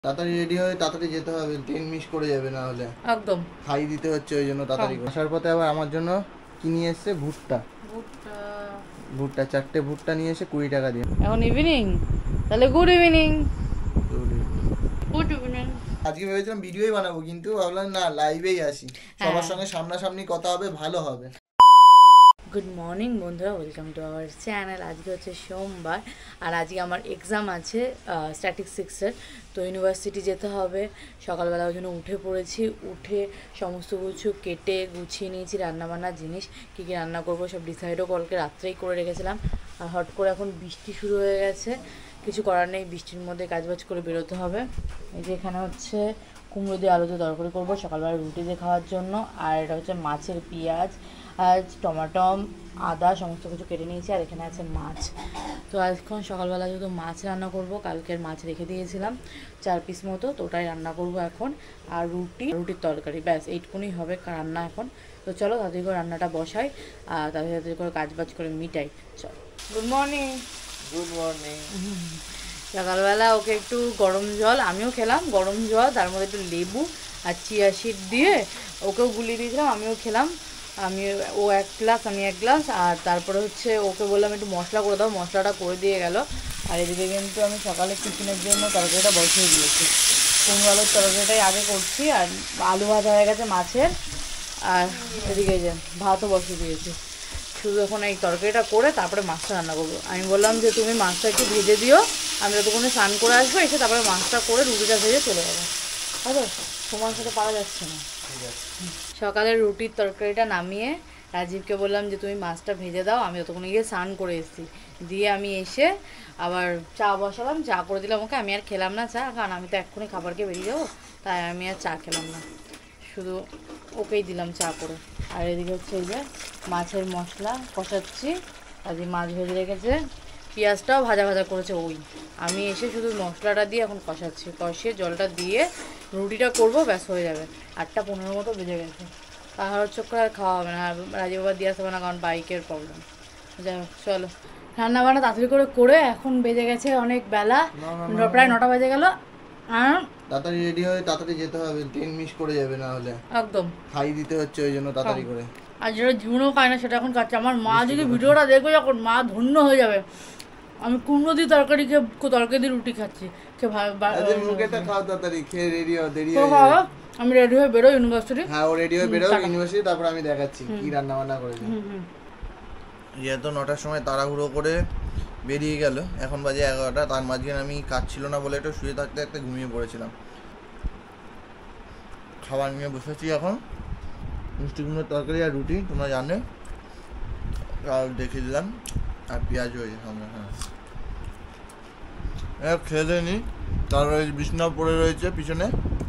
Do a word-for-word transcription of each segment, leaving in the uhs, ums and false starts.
তাড়াতাড়ি রেডি হয়ে তাড়াতাড়ি যেতে হবে, ট্রেন মিস করে যাবে, না হলে একদম খাই দিতে হচ্ছে, ওই জন্য তাড়াতাড়ি আসার পথে আবার আমার জন্য কি নিয়ে এসছে, ভুট্টা ভুট্টা ভুট্টা চারটে ভুট্টা নিয়ে এসে কুড়ি টাকা দিয়ে। এখন ইভিনিং, তাহলে গুড ইভিনিং। Good evening. আজকে ভেবেছিলাম ভিডিওই বানাবো, কিন্তু ভাবলাম না, লাইভেই আসি, সবার সঙ্গে সামনাসামনি কথা হবে, ভালো হবে। গুড মর্নিং বন্ধুরা, ওয়েলকাম টু আওয়ার চ্যানেল। আজকে হচ্ছে সোমবার, আর আজকে আমার এক্সাম আছে স্ট্যাটিক্স সিক্সের, তো ইউনিভার্সিটি যেতে হবে। সকালবেলা ওই জন্য উঠে পড়েছি, উঠে সমস্ত কিছু কেটে গুছিয়ে নিয়েছি, রান্নাবান্নার জিনিস কী কী রান্না করবো সব ডিসাইডও কালকে রাত্রেই করে রেখেছিলাম। আর হট করে এখন বৃষ্টি শুরু হয়ে গেছে, কিছু করার নেই, বৃষ্টির মধ্যে কাজবাজ করে বেরোতে হবে। এই যে এখানে হচ্ছে কুমড়ো দিয়ে আলু দিয়ে তরকারি করবো সকালবেলা রুটি দিয়ে খাওয়ার জন্য, আর এটা হচ্ছে মাছের পেঁয়াজ আজ টমেটো আদা সমস্ত কিছু কেটে নিয়েছি, আর এখানে আছে মাছ। তো আজখন সকালবেলা যেহেতু মাছ রান্না করব, কালকের মাছ রেখে দিয়েছিলাম চার পিস মতো, তো ওটাই রান্না করব এখন। আর রুটি রুটির তরকারি, ব্যাস এইটুকুনি হবে রান্না এখন। তো চলো তাড়াতাড়ি করে রান্নাটা বসাই, আর তাড়াতাড়ি তাড়াতাড়ি করে কাজবাজ করে মিটাই। চলো, গুড মর্নিং। Good morning. সকালবেলা ওকে একটু গরম জল, আমিও খেলাম গরম জল, তার মধ্যে একটু লেবু আর চিয়া সিড দিয়ে ওকেও গুলিয়ে দিয়েছিলাম, আমিও খেলাম। আমি ও এক গ্লাস আমি এক গ্লাস, আর তারপরে হচ্ছে ওকে বললাম একটু মশলা করে দাও, মশলাটা করে দিয়ে গেল। আর এদিকে কিন্তু আমি সকালে টিফিনের জন্য তরকারিটা বসিয়ে দিয়েছি, কুমড়ো আলুর তরকারিটাই আগে করছি, আর আলু ভাজা হয়ে গেছে মাছের, আর এদিকে যে ভাতও বসিয়ে দিয়েছি। শুধু এখন এই তরকারিটা করে তারপরে মাছটা রান্না করবো। আমি বললাম যে তুমি মাছটা একটু ভেজে দিও, আমি যতক্ষণে স্নান করে আসবো, এসে তারপরে মাছটা করে রুটিটা ভেজে চলে যাবো। হয়তো তোমার সাথে পারা যাচ্ছে না। সকালে রুটির তরকারিটা নামিয়ে রাজীবকে বললাম যে তুমি মাছটা ভেজে দাও, আমি ততক্ষণে গিয়ে স্নান করে এসেছি। দিয়ে আমি এসে আবার চা বসালাম, চা করে দিলাম ওকে। আমি আর খেলাম না চা, কারণ আমি তো এক্ষুনি খাবারকে বেরিয়ে যাবো, তাই আমি আর চা খেলাম না, শুধু ওকেই দিলাম চা করে। আর এদিকে হচ্ছে এই যে মাছের মশলা কষাচ্ছি, আজকে মাছ ভেজে রেখেছে, পেঁয়াজটাও ভাজা ভাজা করেছে ওই। আমি এসে শুধু মশলাটা দিয়ে এখন কষাচ্ছি, কষিয়ে জলটা দিয়ে রুটিটা করবো, ব্যাস হয়ে যাবে। আটটা পনেরো মতো বেজে গেছে, তাহার চক্কর আর খাওয়া হবে না, রাজীব বাবা দিয়ে আসতে হবে না, কারণ বাইকের প্রবলেম। যাই হোক চলো, রান্না বান্না তাড়াতাড়ি করে করে এখন বেজে গেছে অনেক বেলা, প্রায় নটা বেজে গেল। আর তাড়াতাড়ি রেডি হয়ে তাড়াতাড়ি যেতে হবে, ট্রেন মিস করে যাবে, না হলে একদম খাই দিতে হচ্ছে, ওই জন্য তাড়াতাড়ি করে। আর যেটা জীবনেও খায় না সেটা এখন খাচ্ছে। আমার মা যদি ভিডিওটা দেখবে যখন, মা ধন্য হয়ে যাবে। আমি কুমড়ো দিয়ে তরকারি খেয়ে তরকারি দিয়ে রুটি খাচ্ছি, মুখেটা খাও তাড়াতাড়ি, খেয়ে রেডি হও, দেরি হয়ে যাবে। আমি রেডি হয়ে বেরো ইউনিভার্সিটি। হ্যাঁ, ও রেডি হয়ে বেরো ইউনিভার্সিটি, তারপর আমি দেখাচ্ছি কি রান্না বান্না করেছি। যেহেতু নটার সময় তাড়াহুড়ো করে বেরিয়ে গেল, এখন বাজে এগারোটা, তার মাঝখানে আমি কাজ ছিল না বলে একটু শুয়ে থাকতে থাকতে ঘুমিয়ে পড়েছিলাম। খাবার নিয়ে বসেছি এখন, মিষ্টি কুমড়োর তরকারি আর রুটি, তোমরা জানে, আর দেখিয়ে দিলাম, আর পেঁয়াজ হয়েছে সামনে। হ্যাঁ, খেয়ে দিয়ে নিই, তারপর ওই বিছনা পড়ে রয়েছে পিছনে,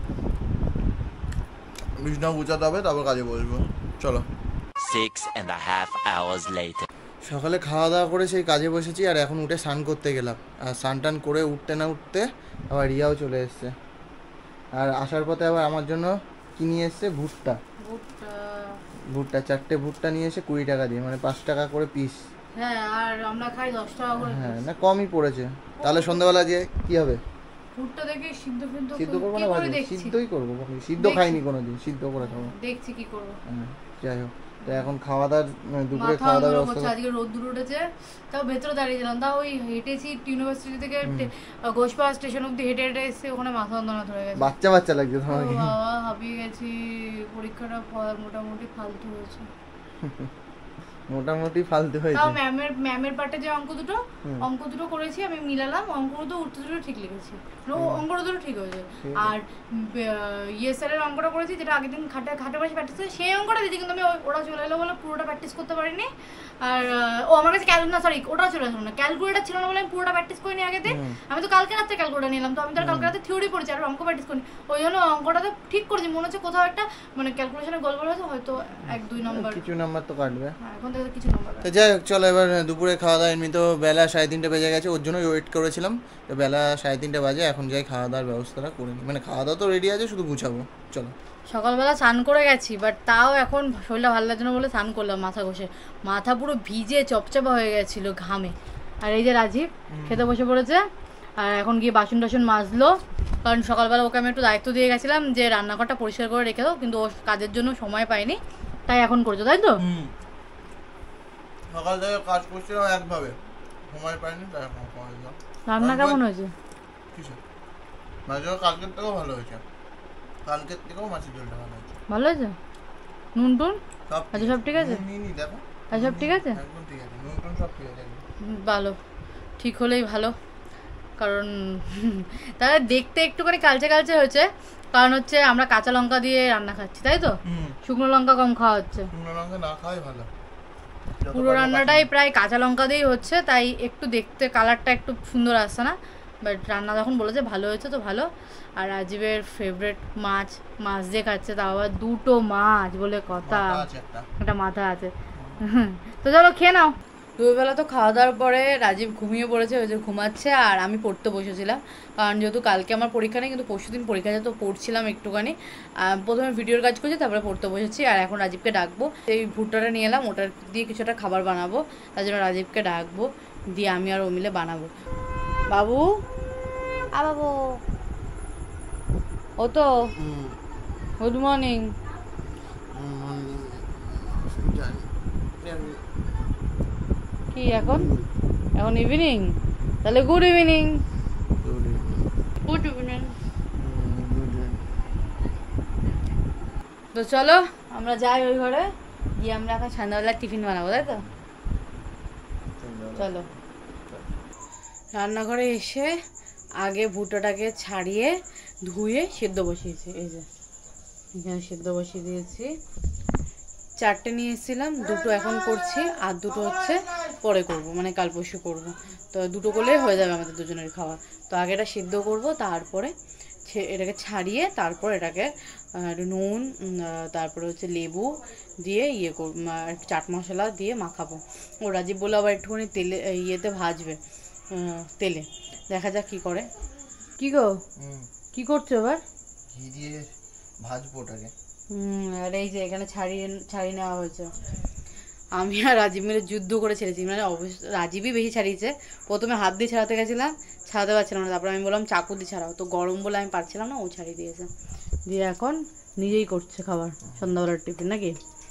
বিছনা গুছাতে হবে, তারপর কাজে বসবো। চলো। Six and a half hours later. সকালে খাওয়া দাওয়া করে সেই কাজে বসেছি, আর এখন উঠে স্নান করতে গেলাম, আর স্নান টান করে উঠতে না উঠতে আবার রিয়াও চলে এসছে। আর আসার পথে আবার আমার জন্য কি নিয়ে এসছে, ভুট্টা ভুট্টা ভুট্টা চারটে ভুট্টা নিয়ে এসে কুড়ি টাকা দিয়ে, মানে পাঁচ টাকা করে পিস। হ্যাঁ, আর আমরা খাই দশ টাকা করে। হ্যাঁ, না কমই পড়েছে। তাহলে সন্ধ্যাবেলা যে কি হবে, ভুট্টা দেখে সিদ্ধ ফিদ্ধ সিদ্ধ করবো না, ভাজি সিদ্ধই করবো, সিদ্ধ খাইনি কোনোদিন, সিদ্ধ করে খাবো, দেখছি কি করবো। হ্যাঁ, যাই হোক, তো এখন খাওয়া দাওয়ার দুপুরে খাওয়া দাওয়ার ব্যবস্থা। আজকে রোদ্দুর উঠেছে, তাও ভেতরে দাঁড়িয়েছিলাম, তাও ওই হেঁটেছি ইউনিভার্সিটি থেকে ঘোষপাড়া স্টেশন অব্দি হেঁটে হেঁটে এসে ওখানে মাথা যন্ত্রণা ধরে গেছে, বাচ্চা বাচ্চা লাগছে তোমাকে। বাবা হাঁপিয়ে গেছি, পরীক্ষাটা মোটামুটি ফালতু হয়েছে, মোটামুটি ফালতু হয়েছে। তাও ম্যামের ম্যামের পার্টে যে অঙ্ক দুটো অঙ্ক দুটো করেছি আমি, মিলালাম, অঙ্ক দুটো উত্তর দুটো ঠিক লিখেছি, অঙ্ক দুটো ঠিক হয়েছে। আর ইয়ে স্যারের অঙ্কটা করেছি, যেটা আগের দিন খাটে খাটে বসে প্র্যাকটিস করে, সেই অঙ্কটা দিদি, কিন্তু আমি ওরা চলে এলো বলে পুরোটা প্র্যাকটিস করতে পারিনি। আর ও আমার কাছে ক্যালকুলেটার, না সরি ওটা চলে আসলো না, ক্যালকুলেটার ছিল না বলে আমি পুরোটা প্র্যাকটিস করিনি আগের দিন। আমি তো কালকে রাত্রে ক্যালকুলেটার নিলাম, তো আমি তো কালকে রাতে থিওরি পড়েছি, আর অঙ্ক প্র্যাকটিস করিনি, ওই জন্য অঙ্কটা তো ঠিক করেছি, মনে হচ্ছে কোথাও একটা মানে ক্যালকুলেশনে গলগল হয়েছে, হয়তো এক দুই নম্বর কিছু নাম্বার তো কাটবে। হ্যাঁ, এখন থেকে কিছু নাম্বার। তো যাই হোক, চলো এবার দুপুরে খাওয়া দাওয়া, এমনি তো বেলা সাড়ে তিনটে বেজে গেছে, ওর জন্য ওয়েট করেছিলাম, তো বেলা সাড়ে তিনটে বাজে, এখন যাই খাওয়া দাওয়ার ব্যবস্থাটা করে নিই, মানে খাওয়া দাওয়া তো রেডি আছে, শুধু গুছাবো। চলো। সকালবেলা স্নান করে গেছি, বাট তাও এখন শরীরটা ভালো লাগছে না বলে স্নান করলাম মাথা ঘষে, মাথা পুরো ভিজে চপচপা হয়ে গেছিলো ঘামে। আর এই যে রাজীব খেতে বসে পড়েছে, আর এখন গিয়ে বাসন টাসন মাজলো, কারণ সকালবেলা ওকে আমি একটু দায়িত্ব দিয়ে গেছিলাম যে রান্নাঘরটা পরিষ্কার করে রেখে দাও, কিন্তু ও কাজের জন্য সময় পাইনি, তাই এখন করছো, তাই তো? সকাল থেকে কাজ করছিলাম একভাবে, সময় পাইনি, তাই এখন করলাম। রান্না কেমন হয়েছে? কিছু মাছের কালকের থেকেও ভালো হয়েছে, কালকের থেকেও মাছের ঝোলটা ভালো হয়েছে। ভালো হয়েছে? নুন টুন আচ্ছা সব ঠিক আছে? নি নি দেখো আচ্ছা সব ঠিক আছে, একদম ঠিক আছে, নুন টুন সব ঠিক আছে। ভালো, ঠিক হলেই ভালো, কারণ তাহলে দেখতে একটুখানি কালচে কালচে হয়েছে, কারণ হচ্ছে আমরা কাঁচা লঙ্কা দিয়ে রান্না খাচ্ছি, তাই তো? শুকনো লঙ্কা কম খাওয়া হচ্ছে, শুকনো লঙ্কা না খাওয়াই ভালো। পুরো রান্নাটাই প্রায় কাঁচা লঙ্কা দিয়েই হচ্ছে, তাই একটু দেখতে কালারটা একটু সুন্দর আসছে না, বাট রান্না যখন বলেছে ভালো হয়েছে তো ভালো। আর রাজীবের ফেভারিট মাছ, মাছ দিয়ে খাচ্ছে, তাও আবার দুটো মাছ বলে কথা, একটা মাথা আছে। তো চলো খেয়ে নাও। দুপুরবেলা তো খাওয়া দাওয়ার পরে রাজীব ঘুমিয়ে পড়েছে, ওই যে ঘুমাচ্ছে, আর আমি পড়তে বসেছিলাম, কারণ যেহেতু কালকে আমার পরীক্ষা নেই, কিন্তু পরশু দিন পরীক্ষা আছে, তো পড়ছিলাম একটুখানি। প্রথমে ভিডিওর কাজ করছি, তারপরে পড়তে বসেছি। আর এখন রাজীবকে ডাকবো, এই ভুট্টাটা নিয়ে এলাম, ওটার দিয়ে কিছুটা খাবার বানাবো, তার জন্য রাজীবকে ডাকবো, দিয়ে আমি আর ও মিলে বানাবো। বাবু আ বাবু ও তো গুড মর্নিং। কি এখন এখন ইভিনিং? তাহলে গুড ইভিনিং। Good evening. তো চলো আমরা যাই ওই ঘরে গিয়ে আমরা এখন সন্ধ্যাবেলা টিফিন বানাবো, তাই তো? চলো। রান্নাঘরে এসে আগে ভুট্টাটাকে ছাড়িয়ে ধুয়ে সেদ্ধ বসিয়েছি, এই যে এখানে সেদ্ধ বসিয়ে দিয়েছি। চারটে নিয়ে এসেছিলাম, দুটো এখন করছি, আর দুটো হচ্ছে পরে করব, মানে কাল পরশু করবো। তো দুটো করলেই হয়ে যাবে আমাদের দুজনের খাওয়া। তো আগে এটা সেদ্ধ করব, তারপরে এটাকে ছাড়িয়ে তারপর এটাকে একটু নুন, তারপরে হচ্ছে লেবু দিয়ে ইয়ে করব, চাট মশলা দিয়ে মাখাবো। ও রাজীব বলে আবার একটুখানি তেলে ইয়েতে ভাজবে, তেলে, দেখা যাক কি করে। কি গো কি করছো এবার? ঘি দিয়ে ভাজবো ওটাকে। হুম, আর এই যে এখানে ছাড়িয়ে ছাড়িয়ে নেওয়া হয়েছে। আমি আর রাজীব মিলে যুদ্ধ করে ছেড়েছি, মানে অবশ্য রাজীবই বেশি ছাড়িয়েছে। প্রথমে হাত দিয়ে ছাড়াতে গেছিলাম, ছাড়াতে পারছিলাম না, তারপর আমি বললাম চাকু দিয়ে ছাড়াও, তো গরম বলে আমি পারছিলাম না, ও ছাড়িয়ে দিয়েছে। দিয়ে এখন নিজেই করছে খাবার, সন্ধ্যাবেলার টিফিন নাকি?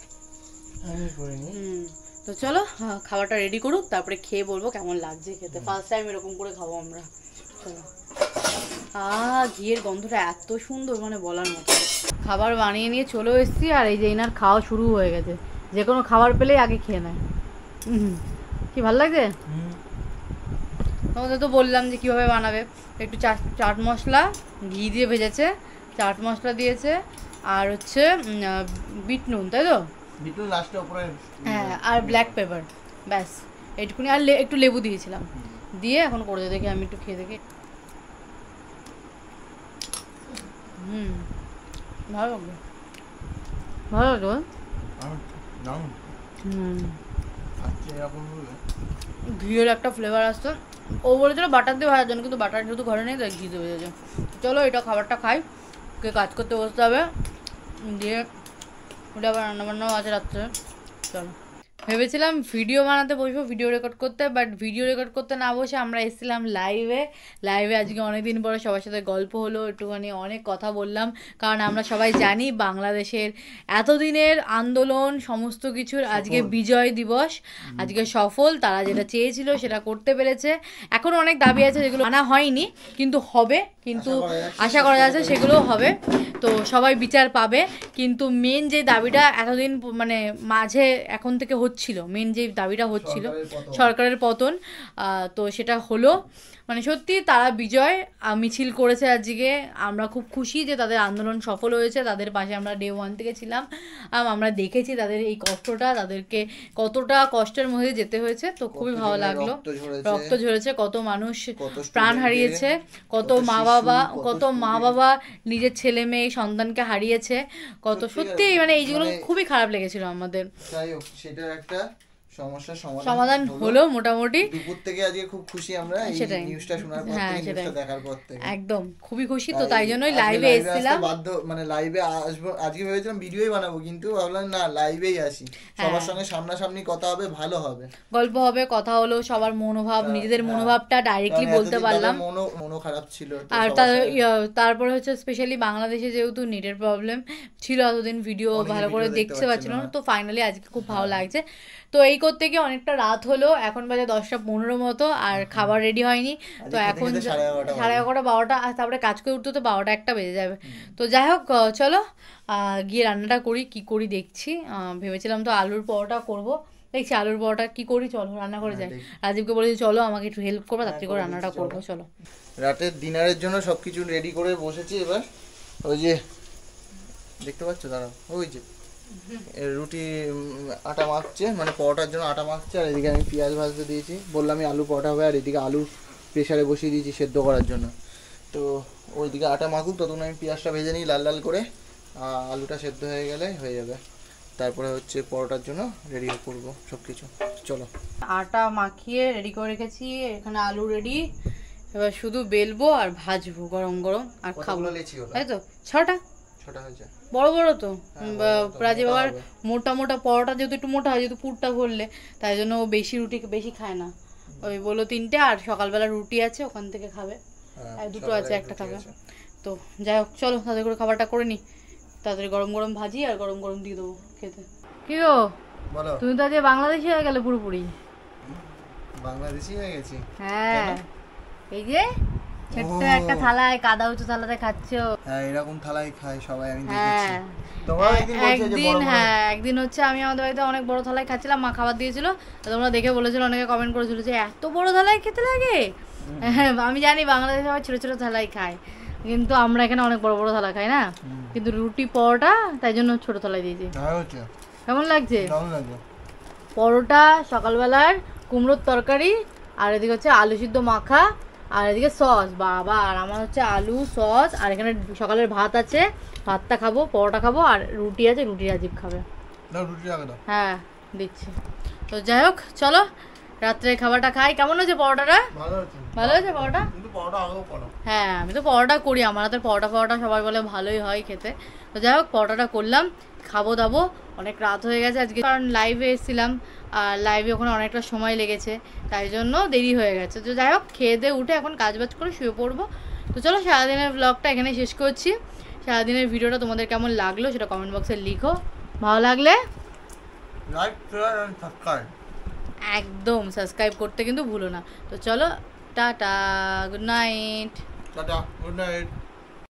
হুম, তো চলো খাবারটা রেডি করুক, তারপরে খেয়ে বলবো কেমন লাগছে খেতে। ফার্স্ট টাইম এরকম করে খাবো আমরা। চলো। আহ ঘিয়ের গন্ধটা এত সুন্দর, মানে বলার মতো। খাবার বানিয়ে নিয়ে চলেও এসেছি, আর এই যে এনার খাওয়া শুরু হয়ে গেছে, যে কোনো খাবার পেলেই আগে খেয়ে নেয়। হুম, কি ভালো লাগছে? তোমাদের তো বললাম যে কীভাবে বানাবে। একটু চাট চাট মশলা ঘি দিয়ে ভেজেছে, চাট মশলা দিয়েছে, আর হচ্ছে বিট নুন, তাই তো? বিট নুন লাস্টে উপরে, হ্যাঁ, আর ব্ল্যাক পেপার, ব্যাস এইটুকুনি। আর একটু লেবু দিয়েছিলাম, দিয়ে এখন করে দেখি, আমি একটু খেয়ে দেখি। হুম, ভালো লাগবে, ভালো লাগবে। হুম, ঘিয়ের একটা ফ্লেভার আসতো। ও বলেছিল বাটার দিয়ে ভাজার জন্য, কিন্তু বাটার যেহেতু ঘরে নেই তাই ঘি দিয়ে ভেজেছে। চলো এটা খাবারটা খাই, কে কাজ করতে বসতে হবে, দিয়ে ওটা আবার রান্নাবান্নাও আছে রাত্রে। চলো। ভেবেছিলাম ভিডিও বানাতে বসবো, ভিডিও রেকর্ড করতে, বাট ভিডিও রেকর্ড করতে না বসে আমরা এসেছিলাম লাইভে। লাইভে আজকে অনেকদিন পরে সবার সাথে গল্প হলো, একটুখানি অনেক কথা বললাম, কারণ আমরা সবাই জানি বাংলাদেশের এতদিনের আন্দোলন সমস্ত কিছুর আজকে বিজয় দিবস, আজকে সফল। তারা যেটা চেয়েছিল সেটা করতে পেরেছে। এখন অনেক দাবি আছে যেগুলো আনা হয়নি, কিন্তু হবে, কিন্তু আশা করা যাচ্ছে সেগুলোও হবে। তো সবাই বিচার পাবে, কিন্তু মেন যে দাবিটা এতদিন মানে মাঝে এখন থেকে হচ্ছিল, মেন যে দাবিটা হচ্ছিল সরকারের পতন, তো সেটা হলো। মানে সত্যি তারা বিজয় মিছিল করেছে আজকে, আমরা খুব খুশি যে তাদের আন্দোলন সফল হয়েছে। তাদের পাশে আমরা ডে ওয়ান থেকে ছিলাম, আমরা দেখেছি তাদের এই কষ্টটা, তাদেরকে কতটা কষ্টের মধ্যে যেতে হয়েছে। তো খুবই ভালো লাগলো, রক্ত ঝরেছে, কত মানুষ প্রাণ হারিয়েছে, কত মা বাবা কত মা বাবা নিজের ছেলে মেয়ে সন্তানকে হারিয়েছে, কত সত্যি মানে এইগুলো খুবই খারাপ লেগেছিল আমাদের। যাই হোক, সেটা একটা সমস্যার সমাধান সমাধান হলো মোটামুটি। দুপুর থেকে আজকে খুব খুশি আমরা এই নিউজটা শোনার পর থেকে, নিউজটা দেখার পর থেকে একদম খুবই খুশি। তো তাই জন্যই লাইভে এসেছিলাম, বাধ্য মানে লাইভে আসবো। আজকে ভেবেছিলাম ভিডিওই বানাবো, কিন্তু ভাবলাম না লাইভেই আসি, সবার সঙ্গে সামনাসামনি কথা হবে, ভালো হবে, গল্প হবে, কথা হলো, সবার মনোভাব, নিজেদের মনোভাবটা ডাইরেক্টলি বলতে পারলাম। মনো মনো খারাপ ছিল। আর তারপরে হচ্ছে স্পেশালি বাংলাদেশে যেহেতু নেটের প্রবলেম ছিল এতদিন, ভিডিও ভালো করে দেখতে পাচ্ছিল না, তো ফাইনালি আজকে খুব ভালো লাগছে। তো এই করতে গিয়ে অনেকটা রাত হলো, এখন বাজে দশটা পনেরো মতো, আর খাবার রেডি হয়নি। তো এখন সাড়ে এগারোটা বারোটা, আর তারপরে কাজ করে উঠতে তো বারোটা একটা বেজে যাবে। তো যাই হোক চলো গিয়ে রান্নাটা করি, কি করি দেখছি। ভেবেছিলাম তো আলুর পরোটা করবো, দেখছি আলুর পরোটা কি করি, চলো রান্না করে যাই। রাজীবকে বলেছি চলো আমাকে একটু হেল্প করবো, তাড়াতাড়ি করে রান্নাটা করবো। চলো রাতের ডিনারের জন্য সবকিছু রেডি করে বসেছি। এবার ওই যে দেখতে পাচ্ছ, দাঁড়াও, ওই যে রুটি আটা মাখছে, মানে পরোটার জন্য আটা মাখছে, আর এদিকে আমি পেঁয়াজ ভাজতে দিয়েছি, বললাম আমি আলু পরোটা হবে, আর এদিকে আলু প্রেশারে বসিয়ে দিয়েছি সেদ্ধ করার জন্য। তো ওইদিকে আটা মাখুক, ততক্ষণ আমি পেঁয়াজটা ভেজে নিই লাল লাল করে, আলুটা সেদ্ধ হয়ে গেলে হয়ে যাবে। তারপরে হচ্ছে পরোটার জন্য রেডি করবো সব কিছু। চলো আটা মাখিয়ে রেডি করে রেখেছি, এখানে আলু রেডি, এবার শুধু বেলবো আর ভাজবো গরম গরম আর খাবো, তাই তো? ছটা ছটা হয়েছে, বড় বড় তো। রাজীব আবার মোটা মোটা পরোটা যেহেতু একটু মোটা হয়, যেহেতু পুরটা ভরলে, তাই জন্য ও বেশি রুটি বেশি খায় না। ওই বলো তিনটে, আর সকালবেলা রুটি আছে ওখান থেকে খাবে, আর দুটো আছে একটা খাবে। তো যাই হোক চলো তাদের করে খাবারটা করে নি, তাড়াতাড়ি গরম গরম ভাজি আর গরম গরম দিয়ে দেবো খেতে। কি গো তুমি তো আজকে বাংলাদেশি হয়ে গেলে পুরোপুরি। বাংলাদেশি হয়ে গেছি? হ্যাঁ, এই যে ছোট্ট একটা থালায়, কাদা উঁচু থালাতে খাচ্ছো। হ্যাঁ এরকম থালায় খাই সবাই, আমি দেখেছি। তোমরা একদিন একদিন হ্যাঁ একদিন হচ্ছে আমি আমাদের বাড়িতে অনেক বড় থালায় খাচ্ছিলাম, মা খাবার দিয়েছিল, তোমরা দেখে বলেছিল, অনেকে কমেন্ট করেছিল যে এত বড় থালায় খেতে লাগে। হ্যাঁ আমি জানি বাংলাদেশে সবাই ছোট ছোট থালায় খায়, কিন্তু আমরা এখানে অনেক বড় বড় থালা খাই না, কিন্তু রুটি পরোটা তাই জন্য ছোট থালায় দিয়েছি। কেমন লাগছে? পরোটা, সকালবেলার কুমড়োর তরকারি, আর এদিকে হচ্ছে আলু সিদ্ধ মাখা, আর এদিকে সস। বাবা, আর আমার হচ্ছে আলু সস, আর এখানে সকালের ভাত আছে, ভাতটা খাবো, পরোটা খাবো, আর রুটি আছে, রুটি রাজীব খাবে। হ্যাঁ দিচ্ছি। তো যাই হোক চলো রাত্রে খাবারটা খাই। কেমন হয়েছে পরোটাটা? ভালো হয়েছে পরোটা? হ্যাঁ আমি তো পরোটা করি, আমার হাতের পরোটা পরোটা সবাই বলে ভালোই হয় খেতে। তো যাই হোক পরোটাটা করলাম, খাবো দাবো। অনেক রাত হয়ে গেছে আজকে, কারণ লাইভে এসেছিলাম, আর লাইভে ওখানে অনেকটা সময় লেগেছে, তাই জন্য দেরি হয়ে গেছে। তো যাই হোক খেয়ে দিয়ে উঠে এখন কাজ বাজ করে শুয়ে পড়বো। তো চলো সারাদিনের ব্লগটা এখানে শেষ করছি। সারাদিনের ভিডিওটা তোমাদের কেমন লাগলো সেটা কমেন্ট বক্সে লিখো, ভালো লাগলে লাইক শেয়ার এন্ড সাবস্ক্রাইব, একদম সাবস্ক্রাইব করতে কিন্তু ভুলো না। তো চলো tata, good night. Tata, good night.